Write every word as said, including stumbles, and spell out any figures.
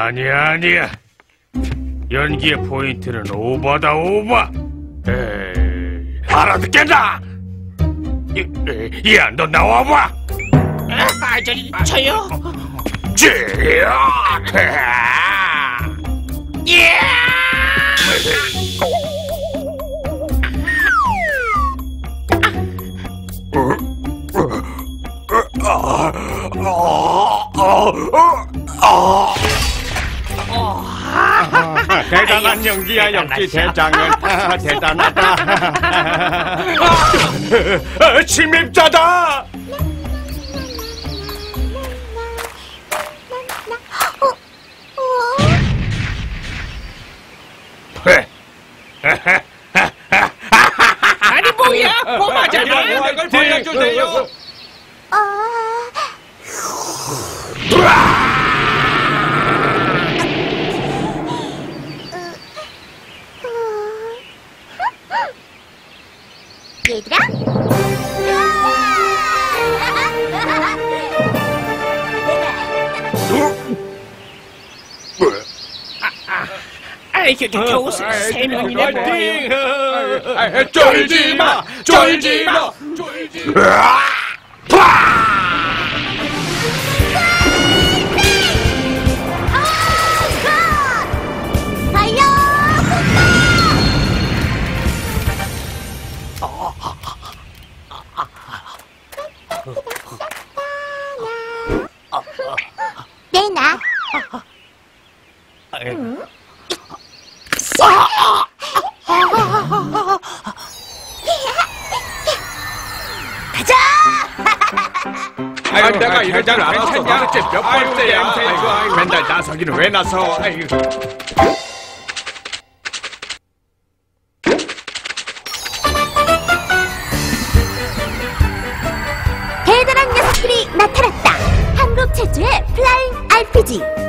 아니야, 아니야. 연기의 포인트는 오버다, 오버. 에이, 알아듣겠나? 야, 너 나와봐. 아, 저, 저요? 쥐야! 예! 대단한 연기야, 역시 대장은. 대단하다. 침입자다! 아니 뭐야? 뭐 맞아요? 이걸 보여주세요. 얘들아? 아이, 겨, 겨우 세 명이나 뭐예요? 쫄지 마! 쫄지 마! 쫄지 마! 내놔. 가자. 아유, 내가 이럴 줄 알았어. 도대체 몇 번째야? 아이고, 아이고, 맨날 나서기는 왜 나서? 아이고. 대단한 녀석들이 나타났다. 한국 최초의 플라잉 알피지.